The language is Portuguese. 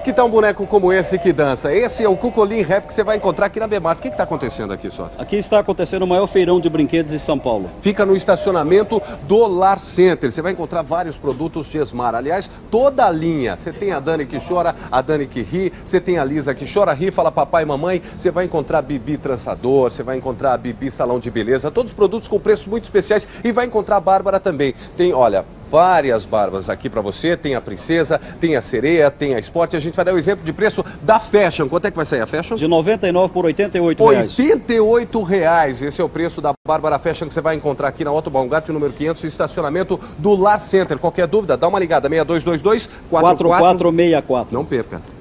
Que tal um boneco como esse que dança? Esse é o Cucolin Rap que você vai encontrar aqui na Bemart. O que está acontecendo aqui, Sota? Aqui está acontecendo o maior feirão de brinquedos em São Paulo. Fica no estacionamento do Lar Center. Você vai encontrar vários produtos Gesmar. Aliás, toda a linha. Você tem a Dani que chora, a Dani que ri. Você tem a Lisa que chora, ri, fala papai e mamãe. Você vai encontrar Bibi trançador. Você vai encontrar a Bibi salão de beleza. Todos os produtos com preços muito especiais. E vai encontrar a Bárbara também. Tem, olha, várias barbas aqui para você. Tem a princesa, tem a sereia, tem a esporte. A gente vai dar o exemplo de preço da Fashion. Quanto é que vai sair a Fashion? De 99 por 88 reais. 88 reais. Esse é o preço da Bárbara Fashion que você vai encontrar aqui na Otto Baumgart, número 500, estacionamento do Lar Center. Qualquer dúvida, dá uma ligada. 6222 4464. Não perca.